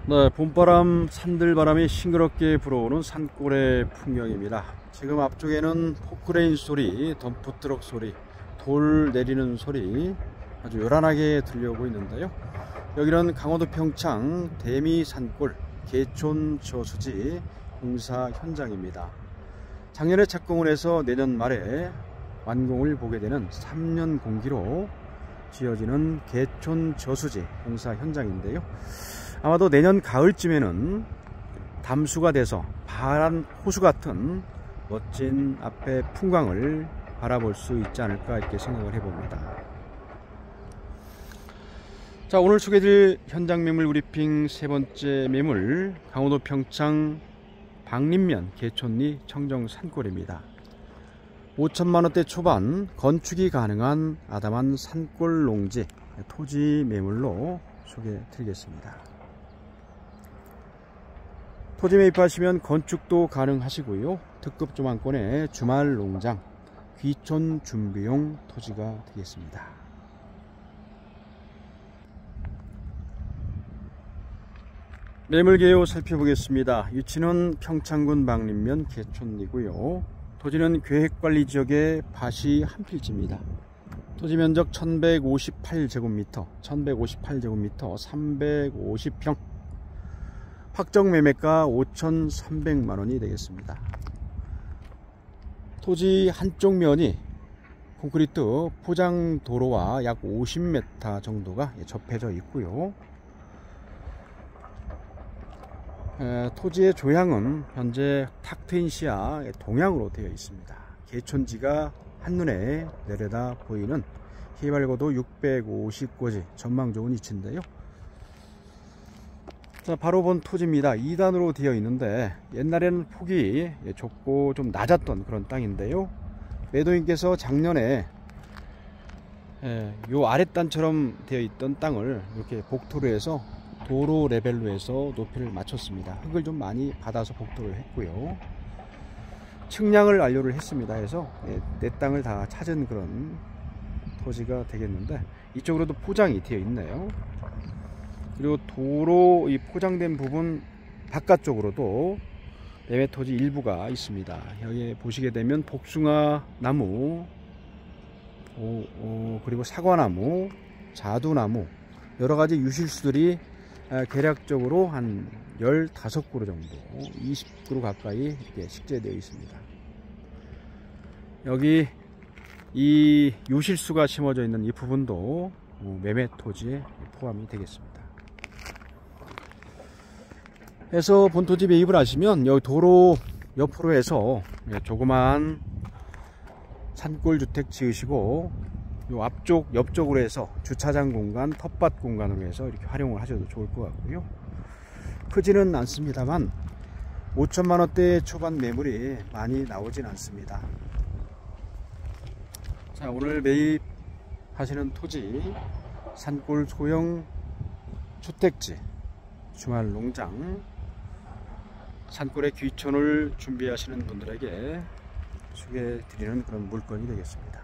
네, 봄바람, 산들바람이 싱그럽게 불어오는 산골의 풍경입니다. 지금 앞쪽에는 포크레인 소리, 덤프트럭 소리, 돌 내리는 소리 아주 요란하게 들려오고 있는데요. 여기는 강원도 평창 대미 산골 개촌 저수지 공사 현장입니다. 작년에 착공을 해서 내년 말에 완공을 보게 되는 3년 공기로 지어지는 개촌 저수지 공사 현장인데요. 아마도 내년 가을쯤에는 담수가 돼서 파란 호수 같은 멋진 앞의 풍광을 바라볼 수 있지 않을까 이렇게 생각을 해봅니다. 자, 오늘 소개해드릴 현장 매물 브리핑 세 번째 매물, 강원도 평창 박림면 개촌리 청정 산골입니다. 5천만원대 초반 건축이 가능한 아담한 산골 농지 토지 매물로 소개해 드리겠습니다. 토지 매입하시면 건축도 가능하시고요. 특급 조망권의 주말 농장, 귀촌 준비용 토지가 되겠습니다. 매물 개요 살펴보겠습니다. 위치는 평창군 박림면 개촌리고요. 토지는 계획관리지역의 밭이 한 필지입니다. 토지 면적 1158제곱미터, 350평, 확정 매매가 5,300만원이 되겠습니다. 토지 한쪽 면이 콘크리트 포장 도로와 약 50m 정도가 접해져 있고요. 토지의 조향은 현재 탁 트인 시야 동향으로 되어 있습니다. 개촌지가 한눈에 내려다 보이는 해발고도 650고지, 전망 좋은 위치인데요. 자, 바로 본 토지입니다. 2단으로 되어 있는데 옛날에는 폭이 좁고 좀 낮았던 그런 땅인데요. 매도인께서 작년에 요 아랫단처럼 되어 있던 땅을 이렇게 복토를 해서 도로 레벨로 해서 높이를 맞췄습니다. 흙을 좀 많이 받아서 복도를 했고요. 측량을 완료를 했습니다. 해서 내 땅을 다 찾은 그런 토지가 되겠는데, 이쪽으로도 포장이 되어 있네요. 그리고 도로 이 포장된 부분 바깥쪽으로도 매매 토지 일부가 있습니다. 여기 보시게 되면 복숭아 나무, 그리고 사과나무, 자두나무, 여러가지 유실수들이 대략적으로 한 15그루 정도, 20그루 가까이 이렇게 식재되어 있습니다. 여기 이 유실수가 심어져 있는 이 부분도 매매 토지에 포함이 되겠습니다. 해서 본토지 매입을 하시면 여기 도로 옆으로 해서 조그만 산골 주택 지으시고, 요 앞쪽 옆쪽으로 해서 주차장 공간, 텃밭 공간으로 해서 이렇게 활용을 하셔도 좋을 것 같고요. 크지는 않습니다만 5천만원대 초반 매물이 많이 나오진 않습니다. 자, 오늘 매입하시는 토지, 산골 소형 주택지, 주말 농장, 산골의 귀촌을 준비하시는 분들에게 소개해 드리는 그런 물건이 되겠습니다.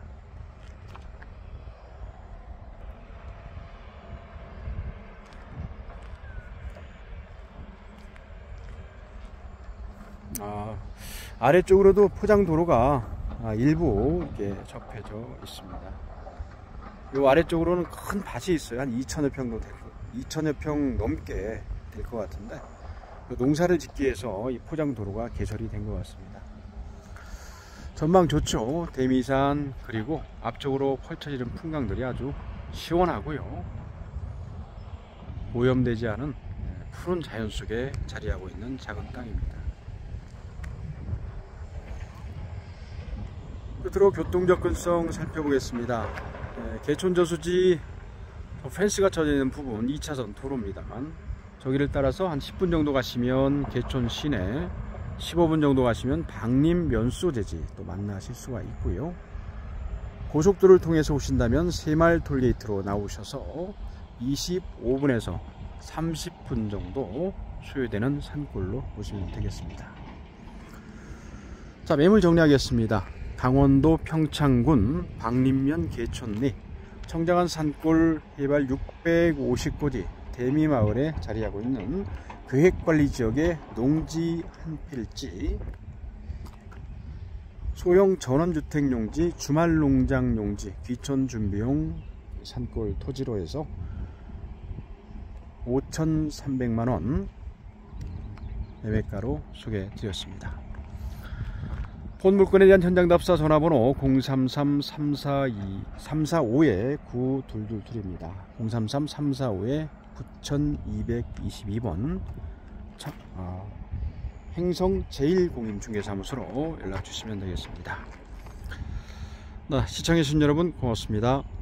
아래쪽으로도 포장 도로가 일부 이렇게 접해져 있습니다. 이 아래쪽으로는 큰 밭이 있어요. 한 2천여 평도 되고, 2천여 평 넘게 될 것 같은데, 농사를 짓기 위해서 이 포장 도로가 개설이 된 것 같습니다. 전망 좋죠. 대미산, 그리고 앞쪽으로 펼쳐지는 풍광들이 아주 시원하고요. 오염되지 않은 푸른 자연 속에 자리하고 있는 작은 땅입니다. 끝으로 교통 접근성 살펴보겠습니다. 개촌 저수지 펜스가 쳐져 있는 부분 2차선 도로입니다만, 저기를 따라서 한 10분 정도 가시면 개촌 시내, 15분 정도 가시면 박림 면소재지 또 만나실 수가 있고요. 고속도로를 통해서 오신다면 새마을 톨게이트로 나오셔서 25분에서 30분 정도 소요되는 산골로 보시면 되겠습니다. 자, 매물 정리하겠습니다. 강원도 평창군 박림면 개촌리 청정한 산골 해발 650고지 대미마을에 자리하고 있는 계획관리지역의 농지 한 필지, 소형 전원주택용지, 주말농장용지, 귀촌준비용 산골 토지로 해서 5,300만원 매매가로 소개드렸습니다. 본 물건에 대한 현장 답사 전화번호 033-345-9222입니다. 033-345-9222번 행성 제1공인중개사무소로 연락 주시면 되겠습니다. 시청해주신 여러분 고맙습니다.